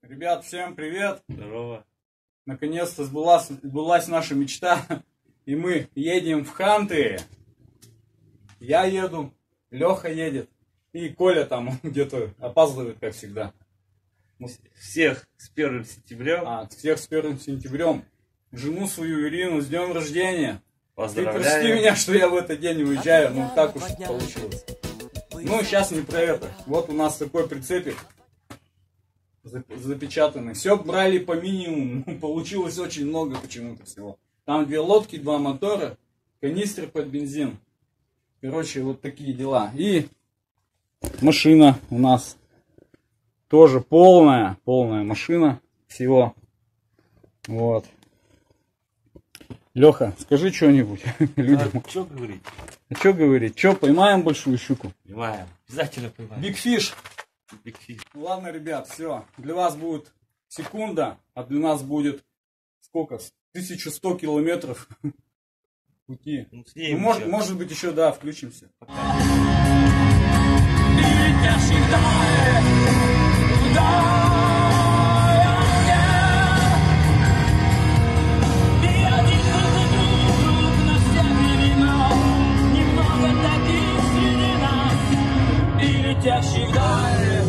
Ребят, всем привет! Здорово! Наконец-то сбылась наша мечта, и мы едем в Ханты. Я еду, Леха едет, и Коля там где-то опаздывает, как всегда. Всех с 1 сентября. Всех с 1 сентябрем. Жену свою Ирину с днем рождения. Поздравляю. Ты прости меня, что я в этот день уезжаю, но так уж получилось. Ну, сейчас не про это. Вот у нас такой прицепик запечатанный. Все брали по минимуму. Получилось очень много почему-то всего. Там 2 лодки, 2 мотора, канистр под бензин. Короче, вот такие дела. И машина у нас тоже полная машина всего. Вот. Леха, скажи что-нибудь людям. Что говорить? А что говорить? Что, поймаем большую щуку? Поймаем. Обязательно поймаем. Big Fish. Big Fish. Ладно, ребят, все. Для вас будет секунда, а для нас будет сколько? 1100 километров пути. Ну, может быть, еще, да, включимся. Летящий вдаль,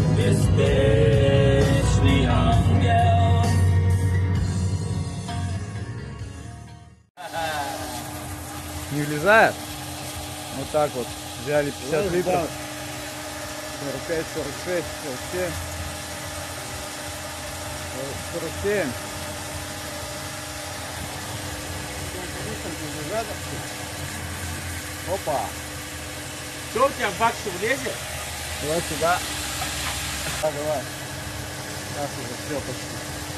беспечный ангел. Не влезает? Вот так вот. Взяли 50 литров. 45, 46, 47. 47. Опа. Что у тебя в бак что влезет? Давай сюда. Давай. Сейчас уже все почти.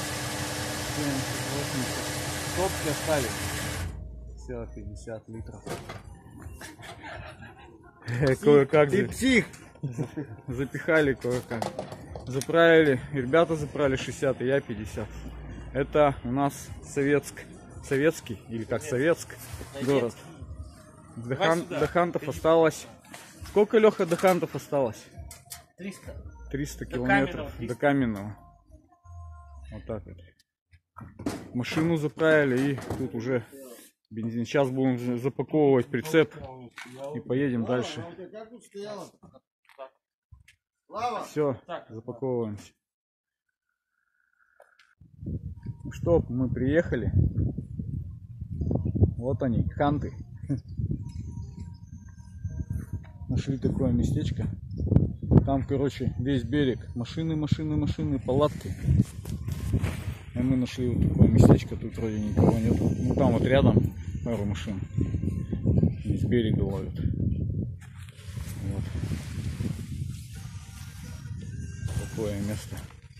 70, 80. Топки оставили. Все, 50 литров. Кое-как. Ты псих! Запихали кое-как. Заправили. Ребята заправили 60, и я 50. Это у нас советский, или как Советск город. До Хантов осталось. Сколько, Леха, до Хантов осталось? 300 километров до Каменного. Вот так вот. Машину заправили, и тут уже бензин. Сейчас будем запаковывать прицеп и поедем дальше. Все, запаковываемся. Ну что, мы приехали. Вот они, Ханты. Нашли такое местечко. Там, короче, весь берег. Машины, палатки. И мы нашли вот такое местечко. Тут вроде никого нет. Ну там вот рядом пару машин. С берега ловят. Вот. Такое место.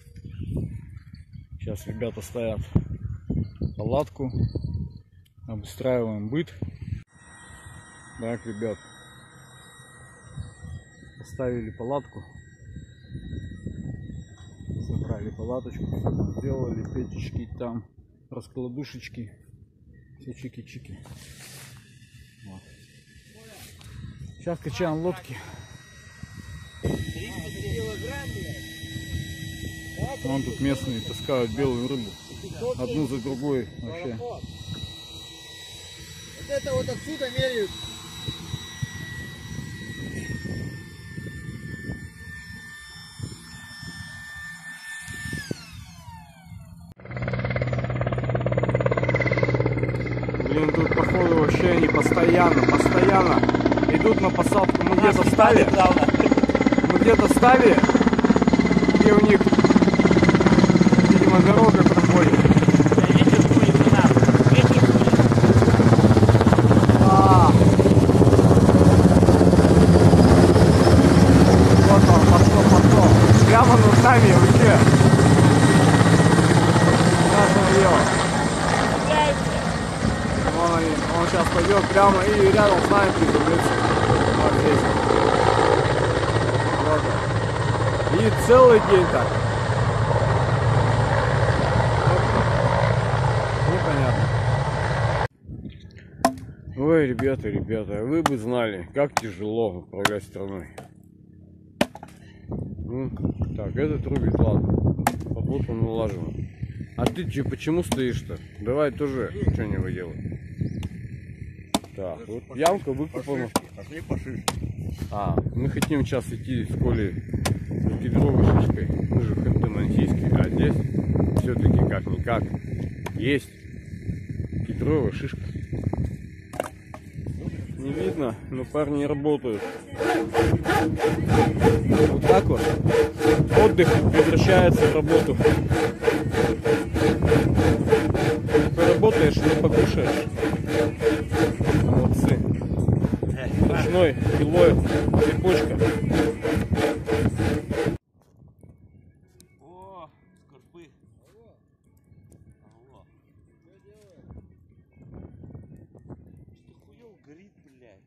Сейчас ребята ставят палатку. Обустраиваем быт. Так, ребят. Поставили палатку, собрали палаточку, сделали печечки, там раскладушечки, все чики-чики. Вот. Сейчас качаем лодки. Вон тут местные таскают белую рыбу, одну за другой вообще. Вот это вот отсюда меряют. Блин, тут походу вообще они постоянно идут на посадку. Мы где-то стали, где у них, видимо, дорога проходит. Вот он, пошел. Прямо над нами вообще. Он сейчас пойдет прямо и рядом с нами приземлится. Вот здесь. Вот. И целый день так. Непонятно. Ой, ребята, вы бы знали, как тяжело управлять страной. Так, этот рубит, ладно. работа налажена. А ты че, почему стоишь-то? Давай тоже что-нибудь делай. Так, вот ямка выкопана. Мы хотим сейчас идти с Колей за кедровой шишкой. Мы же ханты-мансийские, а здесь все-таки как-никак есть кедровая шишка. Не видно, но парни работают. Вот так вот. Отдых превращается в работу. Не поработаешь, не покушаешь. Молодцы. Ручной пилой цепочка. О, скорпы. Алло. Что хуёво горит, блядь.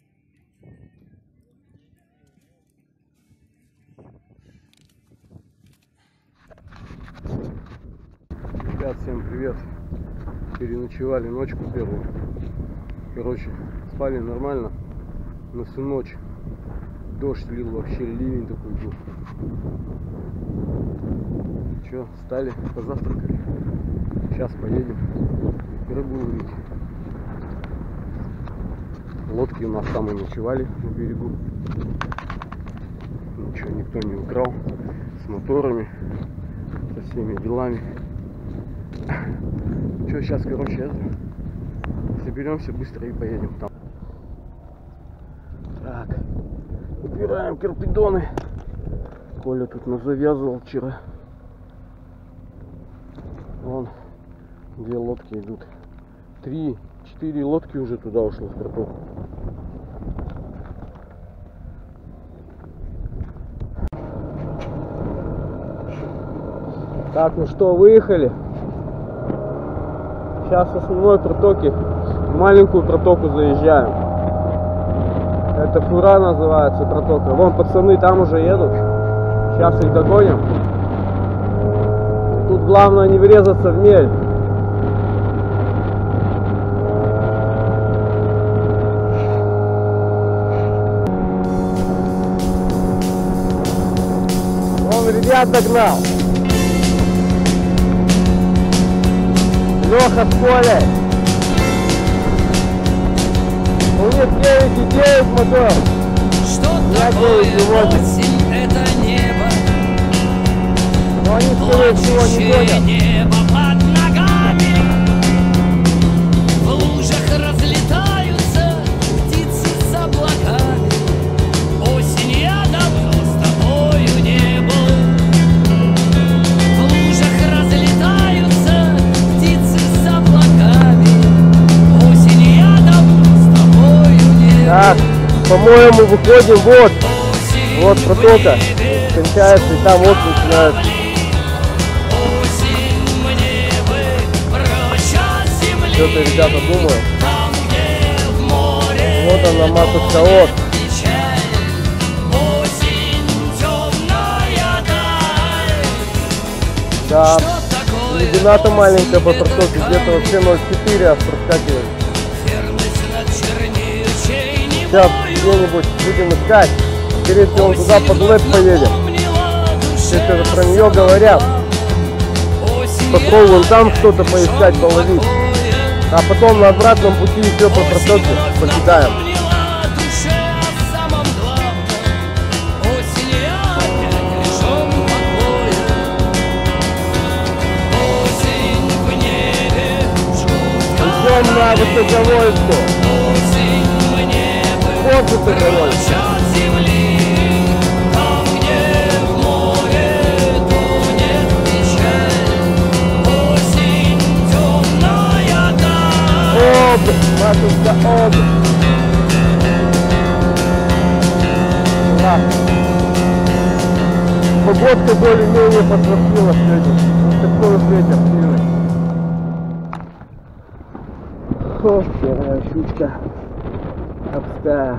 Ребят, всем привет. Переночевали ночку первую. Короче, спали нормально. На всю ночь дождь лил, вообще ливень такой был. Че, встали, позавтракали. Сейчас поедем рыбу ловить. Лодки у нас там и ночевали на берегу. Ничего никто не украл. С моторами, со всеми делами. Че, сейчас, короче, соберемся быстро и поедем там. Так, убираем карпидоны. Коля тут завязывал вчера. Вон, 2 лодки идут. 3-4 лодки уже туда ушло в протоку. Так, ну что, выехали. Сейчас с основной протоки в маленькую протоку заезжаем. Это Фура называется протока. Вон пацаны там уже едут. Сейчас их догоним. Тут главное не врезаться в мель. Он ребят догнал. Леха с Колей. У них 9,9 мотор. Что такое осень, это небо, Но они скорее всего не плачущее гонят. небо под ногами. В лужах разлетаются птицы с облаками. Осень, я давно с тобою не был. В лужах разлетаются птицы с облаками. Осень, я давно с тобою не был. Так, по-моему, выходим вот протока. Кончается, и там вот начинается. Что-то ребята думают. Вот она, матушка, вот. Да, глубина-то маленькая по протоке, где-то вообще 0,4 аж проскакивает. Сейчас где-нибудь будем искать. Скорее всего, он туда под лэп поедем. Если про нее говорят. Попробуем там что-то поискать, половить. А потом на обратном пути еще по протоке покидаем. Идем на Высоковольску. Вот Высоковольск. Матушка, погодка более-менее подтвердила сегодня. Такой ветер сильный. Ох, первая щучка. Обская.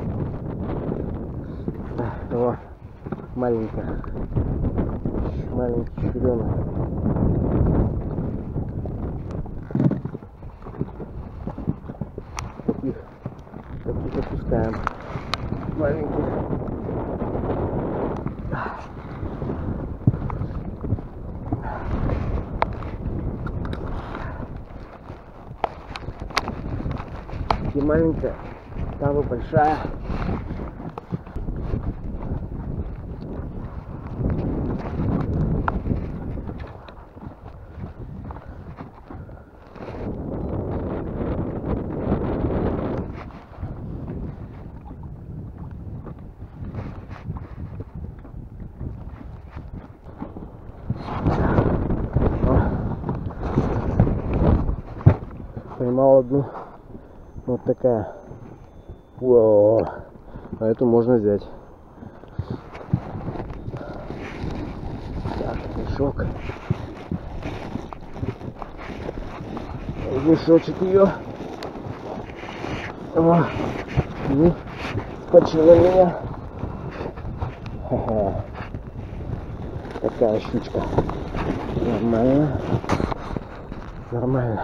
Вот. Маленькая. Маленький щуренок. Таких опускаем. Маленьких. маленькая, там и большая. Поймал одну. Вот такая. О, а эту можно взять. Так, мешок. Мешочек ее. О, и скочила меня. Ха-ха. Такая штучка. Нормально. Нормально.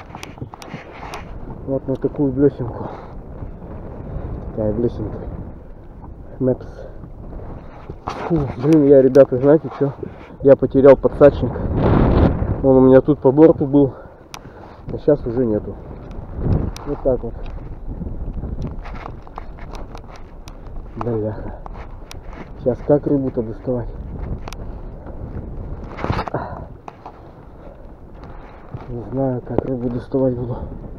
Вот на такую блесенку. Такая блесенка. Мэпс. Фу, блин, я, ребята, знаете что? Я потерял подсачник. Он у меня тут по борту был. А сейчас уже нету. Вот так вот. Бляха. Сейчас как рыбу-то доставать? Не знаю, как рыбу доставать буду.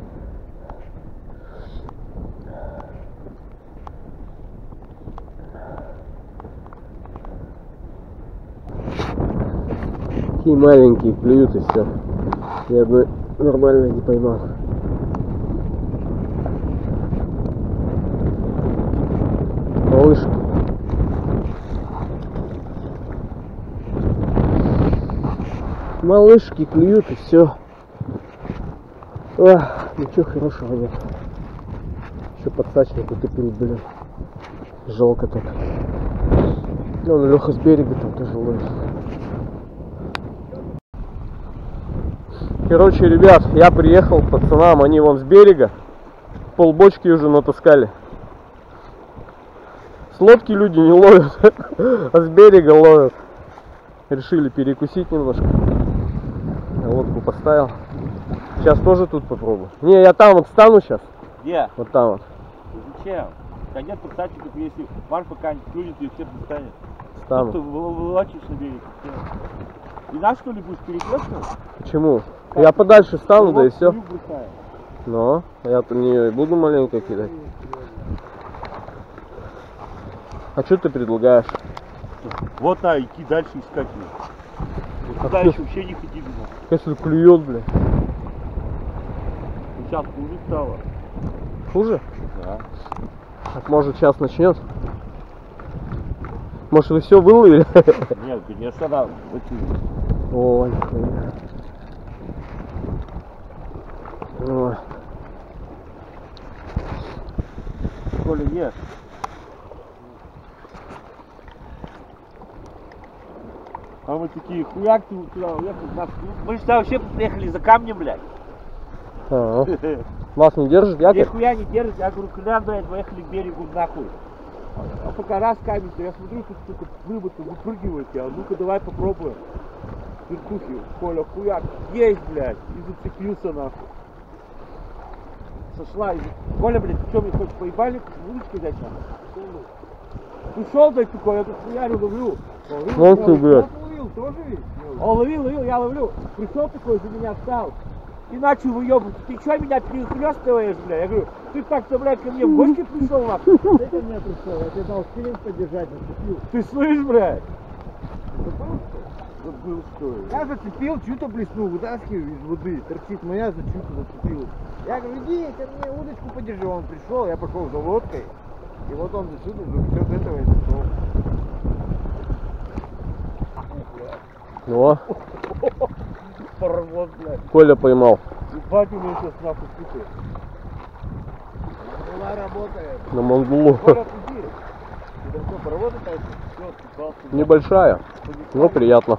Такие маленькие клюют и все. Я бы нормально не поймал. Малышки. Малышки клюют и все. Ничего хорошего нет. Еще подсачник утопил, блин. Жалко так. Он Леха с берега там тоже ловит. Короче, ребят, я приехал к пацанам, они вон с берега. Полбочки уже натаскали. С лодки люди не ловят, а с берега ловят. Решили перекусить немножко. Я лодку поставил. Сейчас тоже тут попробую. Не, я там вот стану сейчас. Где? Вот там вот. Зачем? Да нет подсачников, если Марк пока не клюнет, и всех достанет. Стану. Ты вылачишь на берег. И на что ли будешь перекрестным? Почему? Я подальше стану, да и все. Но я-то не буду маленько кидать. А что ты предлагаешь? Вот на, идти дальше искать ее. Вот туда еще вообще не ходи, думал. Если клюет, блин. Сейчас хуже стало. Хуже? Да. Так может сейчас начнет? Может вы все выловили? Нет, конечно, да. Ой, нихуя. Ой. Коля, ешь. А мы такие, хуяк ты туда уехал. Мы же сюда вообще приехали за камнем, блядь. Вас не держит якорь? Нихуя не держит, я говорю, Колян, блядь, поехали к берегу нахуй. А пока раз камень, я смотрю, тут сука рыба-то выпрыгивает, я, ну-ка давай попробуем. Вертухи, Коля, хуяк, есть, блядь, и зацепился нахуй. Сошла, и... Коля, блядь, ты что, мне хочешь поебальник, удочкой взять нахуй? Пришел, блядь, такой, я тут хуярю ловлю. Вон ты, блядь. Он ловил, я ловлю. Пришел такой, за меня встал. И начал выебывать. Ты что меня перехлёстываешь, бля? Я говорю, ты так-то, блядь, ко мне в гости пришел, нахуй? Ты ко мне пришел, я тебе дал спиннинг подержать, зацепил. Ты слышишь, блядь? Забыл, что ли? Я зацепил, что-то блеснул, вытаскиваю из воды, торчит моя, за что-то зацепил. Я говорю, иди ко мне удочку подержи. Он пришел, я пошел за лодкой. И вот он засюда, все с этого и зашел. О, Порвот, блядь. Коля поймал. Ебать, у меня сейчас нахуй супер. Была работает. На мангулу. Коля, иди. Ты там что, поработай дальше? Все, спасибо. Небольшая, но приятно.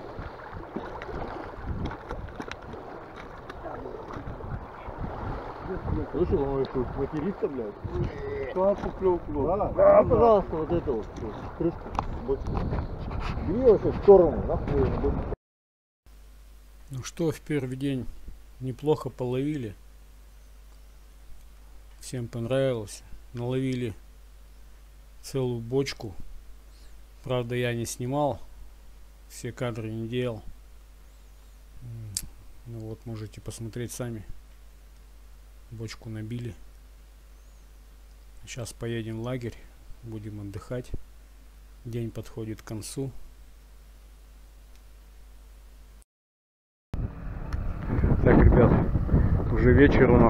Слушай, он что, матерится, блядь? Что поклёвку? Да, пожалуйста, вот эту вот крышку. Бери его сейчас в сторону, нахуй. Ну что, в первый день неплохо половили. Всем понравилось. Наловили целую бочку. Правда, я не снимал. Все кадры не делал. Ну вот, можете посмотреть сами. Бочку набили. Сейчас поедем в лагерь. Будем отдыхать. День подходит к концу. Так, ребят, уже вечер у нас.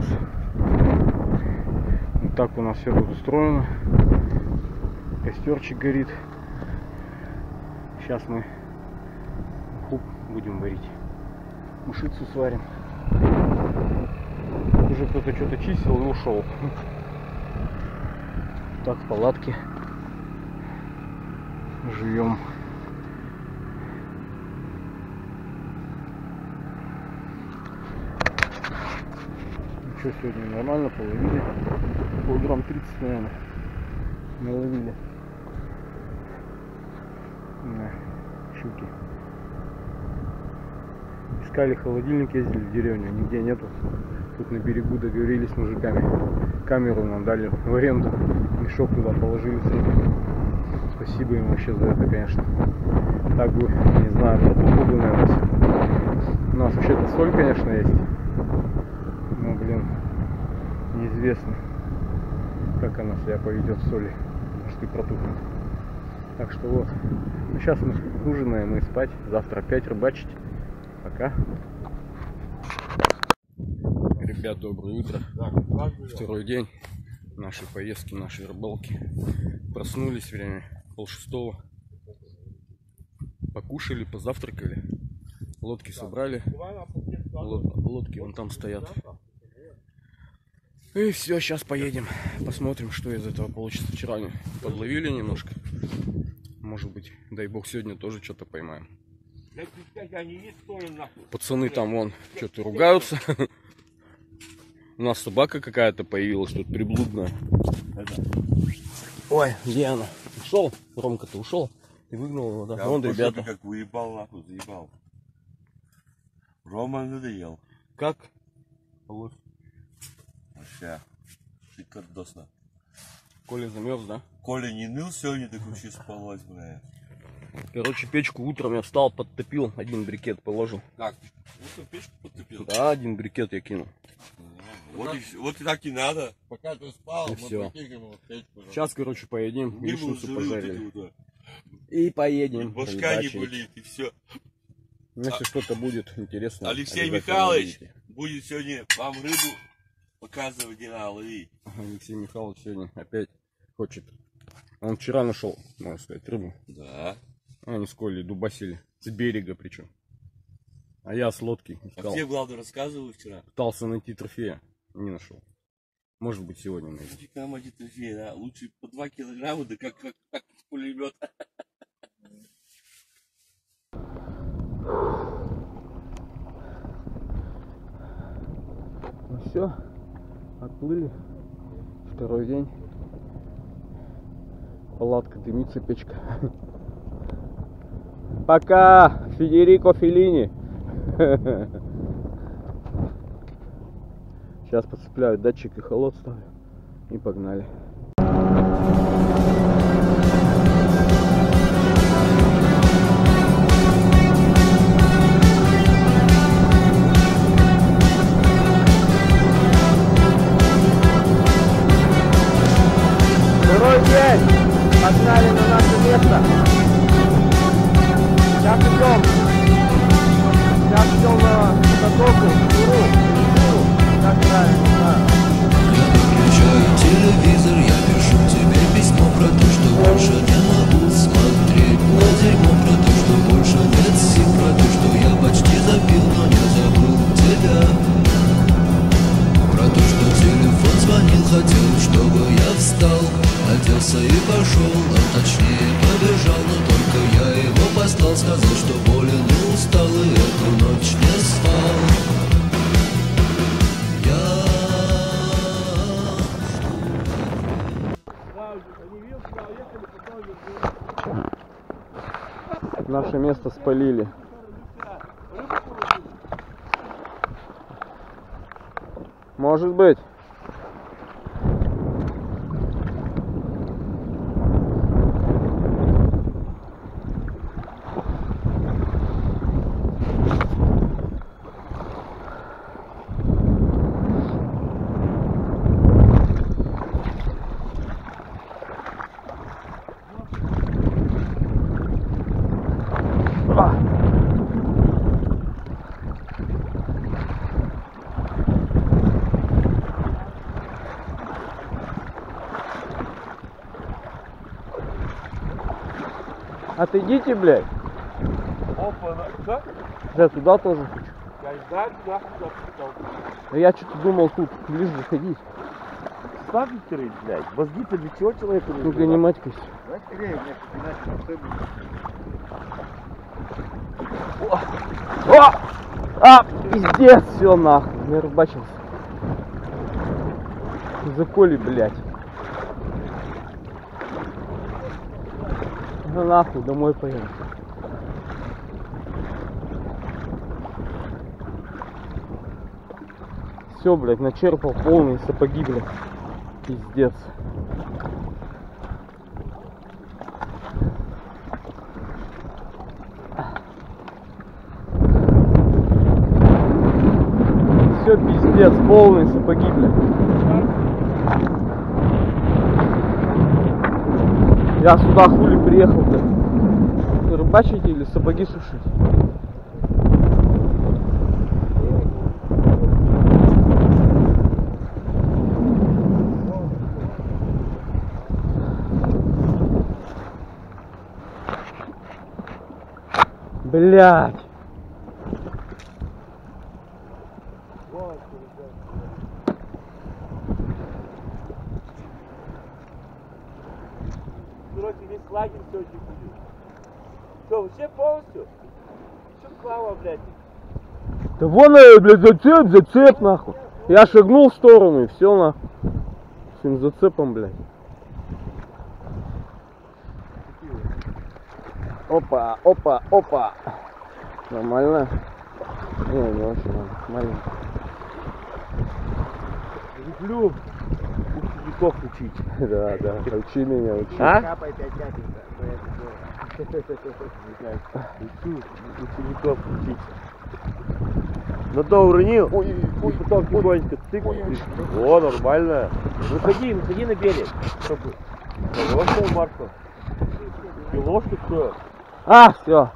Вот так у нас все тут устроено. Костерчик горит. Сейчас мы хуп будем варить. Мышицу сварим. Уже кто-то что-то чистил и ушел. Так, в палатке живем. Ну что, сегодня нормально половили. Килограмм 30, наверное, наловили. На щуки. Искали холодильник, ездили в деревню, нигде нету. Тут на берегу договорились с мужиками. Камеру нам дали в аренду. Мешок туда положили. Спасибо им вообще за это, конечно. Так бы, не знаю, протухло бы, наверное. У нас вообще-то соль, конечно, есть. Но, блин, неизвестно, как она себя поведет в соли. Может и протухнет. Так что вот. Ну, сейчас мы ужинаем и спать. Завтра опять рыбачить. Пока. Ребят, доброе утро. Второй день нашей поездки, нашей рыбалки. Проснулись, время 5:30. Покушали, позавтракали. Лодки собрали. Лодки вон там стоят. И все, сейчас поедем. Посмотрим, что из этого получится. Вчера подловили немножко. Может быть, дай бог, сегодня тоже что-то поймаем. Пацаны там вон что-то ругаются. У нас собака какая-то появилась тут приблудная. Ой, где она? Ушел? Ромка-то ушел? Ты выгнал его, да? Вон ребята. Как уебал, нахуй, заебал. Рома надоел. Как? Вообще, шикардосно. Коля замерз, да? Коля не ныл сегодня, так вообще спалось, бля. Короче, печку утром я встал, подтопил, один брикет положил. Как? Вот печку подтопил? Да, один брикет я кинул. Вот и так и надо. Пока ты спал, и мы все. печку. Сейчас, короче, поедим, яичницу пожарили. Вот и поедем. башка не болит, и все. Если что-то будет интересно. Алексей Михайлович будет сегодня вам рыбу показывать, где надо ловить. Алексей Михайлович сегодня опять хочет. Он вчера нашел, можно сказать, рыбу. Да. Они с Колей дубасили. С берега причем. А я с лодки искал. А тебе, главное, рассказывал вчера? Пытался найти трофея. Не нашел. Может быть, сегодня найду. Нам эти трофеи, да? Лучше по 2 килограмма, да как с пулемета. Ну все, отплыли. Второй день. Палатка дымится, печка. Пока, Федерико Феллини. Сейчас подцепляю датчик и холод ставлю. И погнали. Второй день. Погнали на наше место. Сейчас идем. Сейчас идем на Садоку, Туру. Как правильно, не знаю. Я выключаю телевизор, я пишу тебе письмо про то, что больше не могу смотреть на дерьмо, про то, что больше нет сил, про то, что я почти забил, но не забыл тебя, про то, что телефон звонил, хотел, чтобы я встал, оделся и пошел, а точнее побежал, но только я его послал, сказал, что болен и устал, и эту ночь не спал. Наше место спалили. Может быть. Отойдите, блядь. Опа, что? Я туда тоже хочу. Да. А я что-то думал тут ближе заходить. Ставь крыть, блядь. Мозги-то для чего человеку нужны? Ну-ка, не матькайся. Давай скорее, мне иначе О! А, пиздец, все нахуй, не рыбачился. Заколи, блядь. Ну нахуй, домой поедем. Все, блядь, начерпал полные сапоги, блядь. Пиздец. Все, пиздец, полные сапоги, блядь. Я сюда хули приехал, блядь. Рыбачить или сапоги сушить? Блядь. Короче, весь лагерь сегодня будет. Что, вообще полностью? Что слава, блядь? Да вон, блядь, зацеп, нахуй. Я шагнул в сторону и все, нахуй. С этим зацепом, блядь. Опа, опа, опа. Нормально? Не очень маленький. Люблю учеников учить. Да, учи меня, учи. А? Капай 5 капель, Учу учеников учить. На то уронил, потом тихонько тыкаешь. О, нормально. Выходи на берег. Хорошая, Марко. Ложку что? А, все.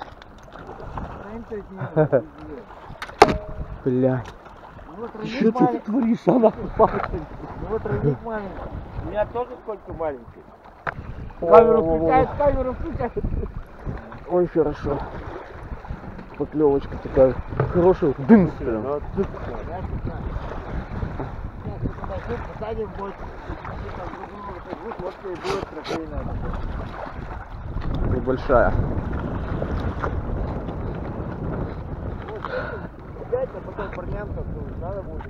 Блядь. Что ты творишь, она? Вот родник маленький. У меня тоже сколько маленький. Камеру включает. Ой, хорошо. Поклевочка такая хорошая. Дым прям. Посадим больше. Вот и будет трофейная. Небольшая. Опять, а потом парням как надо будет.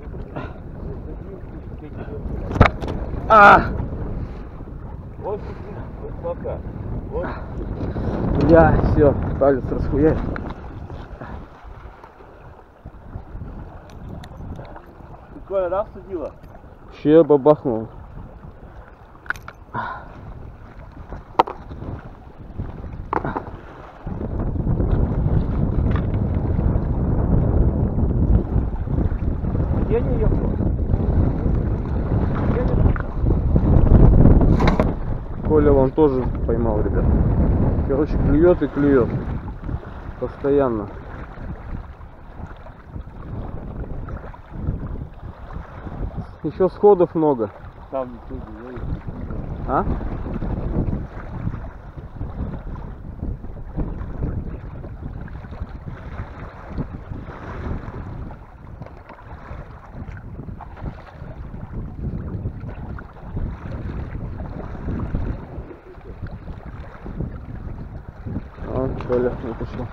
А! Вот пока. Вот. Бля, все, палец расхуяй. Прикольно, да, всадила? Че бабахнул. Я не ехал. Коля вон тоже поймал, ребят. Короче, клюет и клюет. Постоянно. Еще сходов много. Там ничего не говорит. А? Коля не пошел.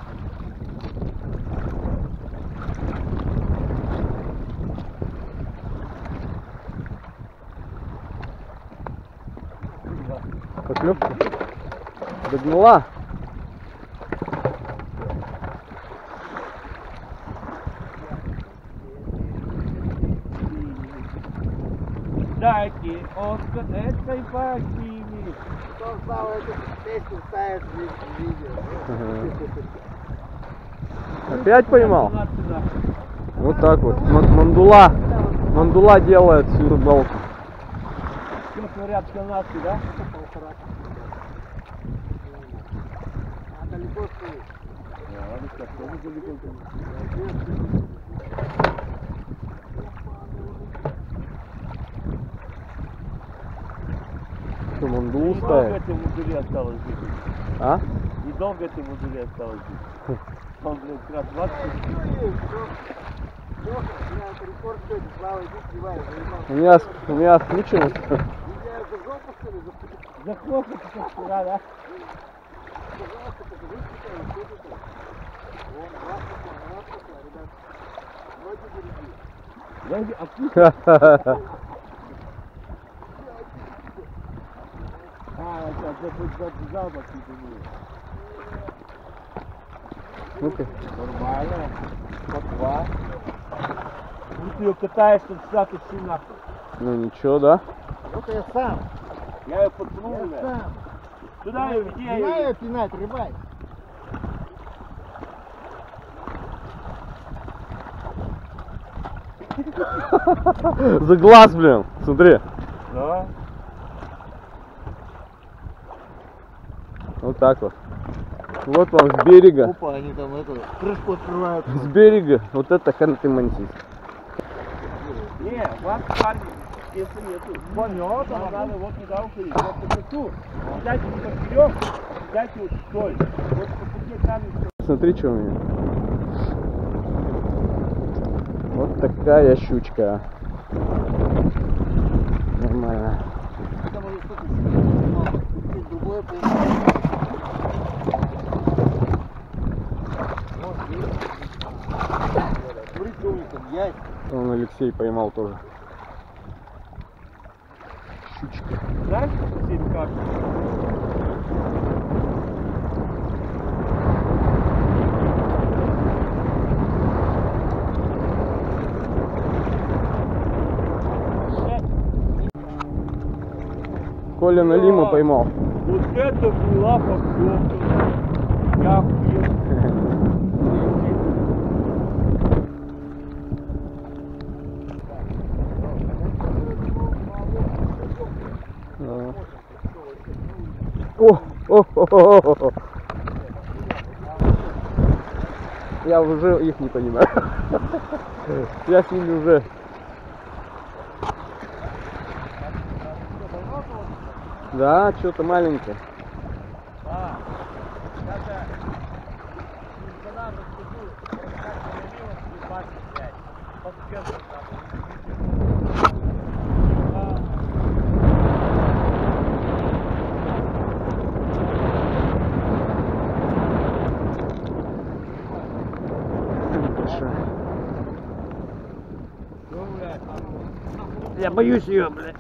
Поклевка? Догнала? Дайте от этой богини. Кто знал эту песню, ставит в видео. Опять поймал? Вот так вот. Мандула. Мандула делает всю рыбалку. Все говорят, канадцы, да? А далеко стоит. Что, мандулу Немного ставит? этому мундире осталось жить. А? И долго этой модули осталось жить? Он, блядь, как раз 20. У меня включилось. Захлопнуть сейчас вчера, да? Ноги опусти. Это запах Ну-ка. нормально. По 2. Ну ты ее катаешь, тут вся тут сильно. Ну ничего, да? Вот я сам. Я ее подпнул, Я блядь. сам. Туда ее веди, я Не ее. ее пинать, рыбай. За глаз, блин. Смотри. Да. Вот так вот. Вот вам с берега. Опа, они там крышку открывают. С берега. Вот это ханты-мансийск. Не, вас парни, если нету. Понятно, нам надо вот туда уходить. Вот по пути. Дайте не поперек, дайте вот стой. Вот по пути камень. Смотри, что у меня. Вот такая щучка. Нормально. Он Алексей поймал тоже. Щучка. Знаешь, 7 карт? Коля Налима поймал. Вот это была поклевка. Я охуел. О. Я уже их не понимаю. Я с ними уже. Да, что-то маленькое. Я боюсь ее, блядь.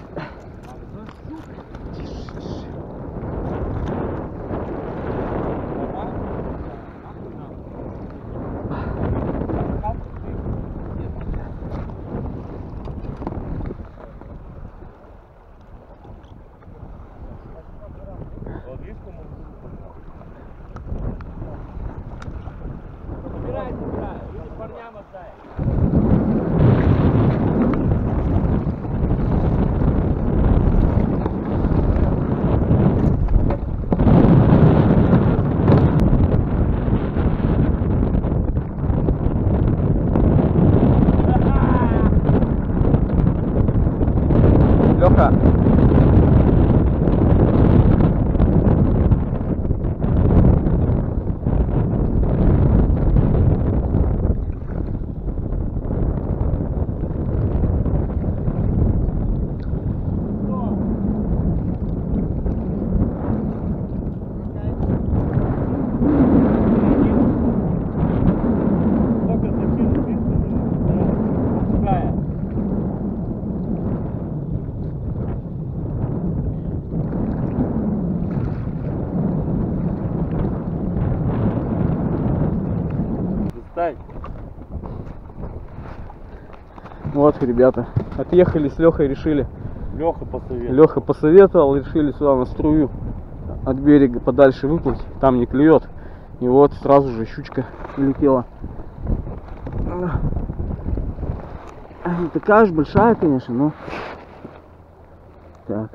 Леха. Вот, ребята, отъехали с Лехой, решили. Леха посоветовал, решили сюда на струю от берега подальше выплыть, там не клюет. И вот сразу же щучка улетела. Не такая уж большая, конечно, но так.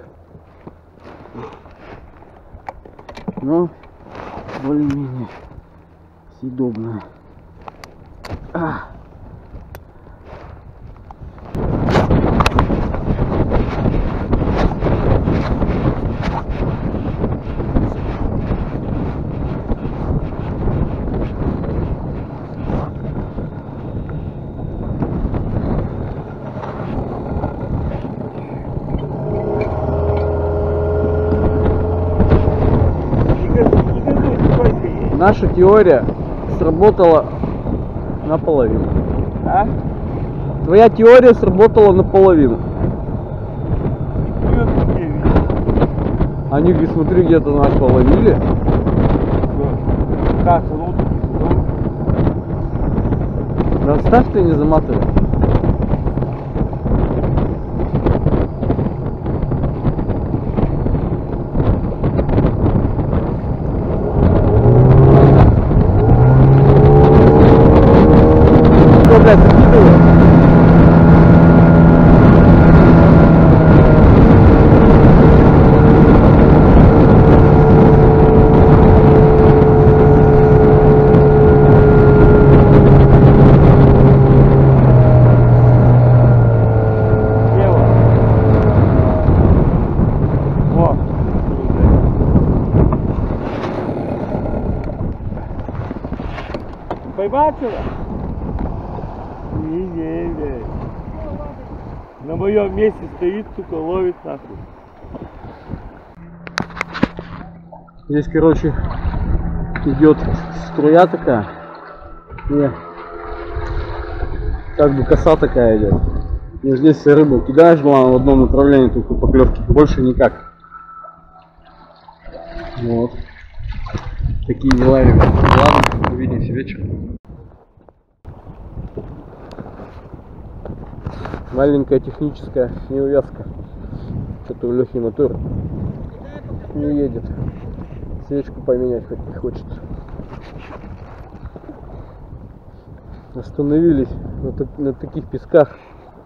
Но более-менее съедобная. Наша теория сработала наполовину. А? Твоя теория сработала наполовину. Они, говорит, смотри, где-то нас половили. Как, ну, Да оставь ты, не заматывай. Что, блядь, закидывай? Побачила? Не, блядь. На моем месте стоит, сука, ловит нахуй. Здесь, короче, идет струя такая. И как бы коса такая идет. И здесь все рыбу кидаешь, главное, в одном направлении, только поклевки. Больше никак. Вот. Такие дела, ребята. Ладно, увидимся вечером. Маленькая техническая неувязка. Что-то у Лехи мотор не едет. Свечку поменять хоть не хочет. Остановились на таких песках.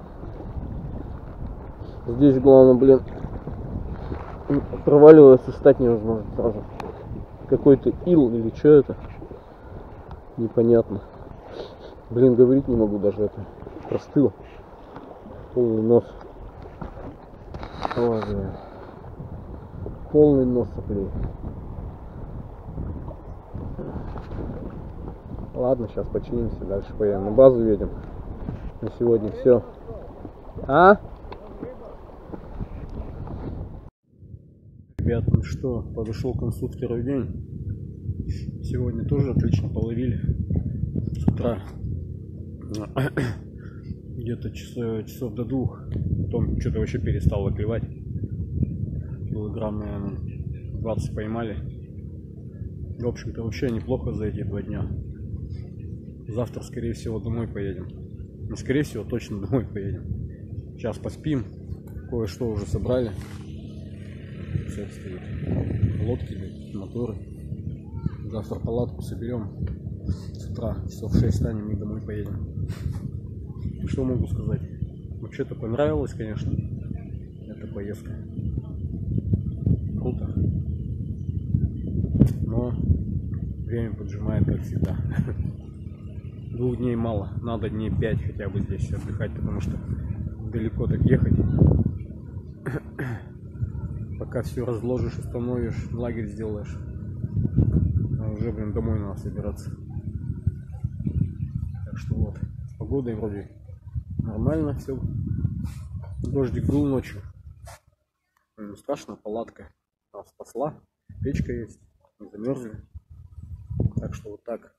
Здесь главное, блин, проваливается, встать невозможно сразу. Какой-то ил или что это? Непонятно. Блин, говорить не могу даже, это простыл. Полный нос. Ой, блин. Полный нос соплей. Ладно, сейчас починимся, дальше поедем. На базу едем. На сегодня все. А? Ребят, ну что, подошел к концу второй день. Сегодня тоже отлично половили. С утра. Где-то часов до 2. Потом что-то вообще перестало клевать. Килограмм, наверное, 20 поймали. В общем-то, вообще неплохо за эти 2 дня. Завтра, скорее всего, домой поедем. Не скорее всего, точно домой поедем. Сейчас поспим. Кое-что уже собрали. Все стоит. Лодки, моторы. Завтра палатку соберем. С утра часов 6 станем и домой поедем. Что могу сказать? Вообще-то понравилось, конечно, эта поездка. Круто. Но время поджимает, как всегда. 2 дней мало, надо дней 5 хотя бы здесь отдыхать, потому что далеко так ехать. Пока все разложишь, установишь, лагерь сделаешь, а уже, блин, домой надо собираться. Так что вот, с погодой вроде нормально все. Дождик был ночью. Не страшно, палатка нас спасла, печка есть, не замерзли. Так что вот так.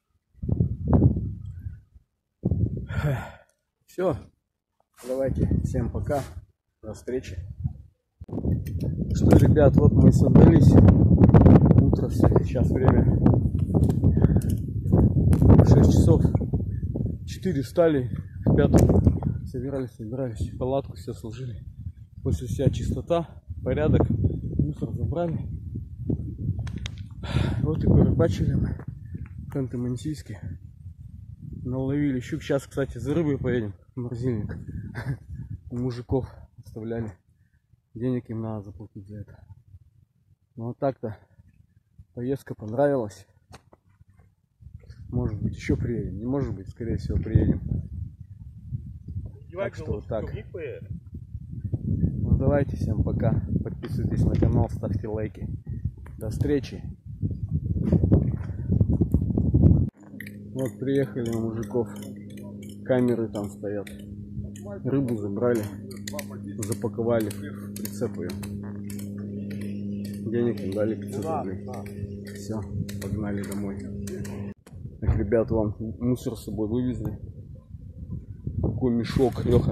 Все, давайте, всем пока, до встречи. Что, ребят, вот мы собрались. Утро все, сейчас время 6 часов. 4 встали, в 5 собирались, палатку все сложили. После вся чистота, порядок, мусор забрали. Вот и порыбачили мы в Ханты-Мансийске. Наловили щук. Сейчас, кстати, за рыбой поедем в морозильник. У мужиков оставляли. Денег им надо заплатить за это. Ну вот так-то поездка понравилась. Может быть, еще приедем. Не может быть, скорее всего, приедем. Так что вот так. Ну давайте, всем пока. Подписывайтесь на канал, ставьте лайки. До встречи. Вот приехали у мужиков. Камеры там стоят. Рыбу забрали. Запаковали в прицеп ее. Денег им дали 500 рублей. Все, погнали домой. Ребят, вам мусор с собой вывезли. Такой мешок, Леха.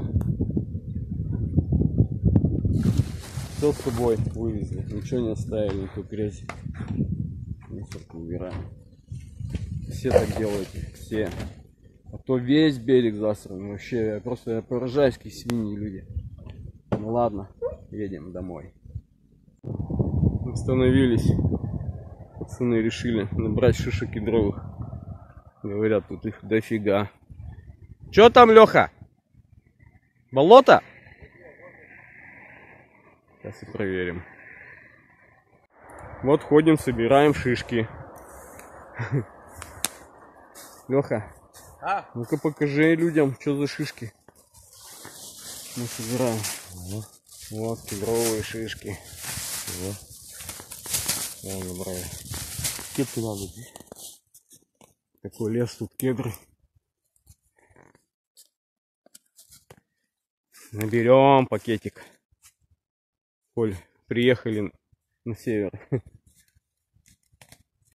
Все с собой вывезли. Ничего не оставили, никакой грязи. Мусорку убираем. Все так делаете, все. А то весь берег засран. Вообще, я просто поражаюсь, какие свиньи люди. Ну ладно, едем домой. Остановились. Пацаны решили набрать шишек кедровых. Говорят, тут их дофига. Чё там, Леха? Болото? Сейчас и проверим. Вот ходим, собираем шишки. Леха, ну-ка покажи людям, что за шишки мы собираем. Вот кедровые шишки. Вот. Набрали. Кепку надо. Такой лес, тут кедры. Наберем пакетик. Коль, приехали на север.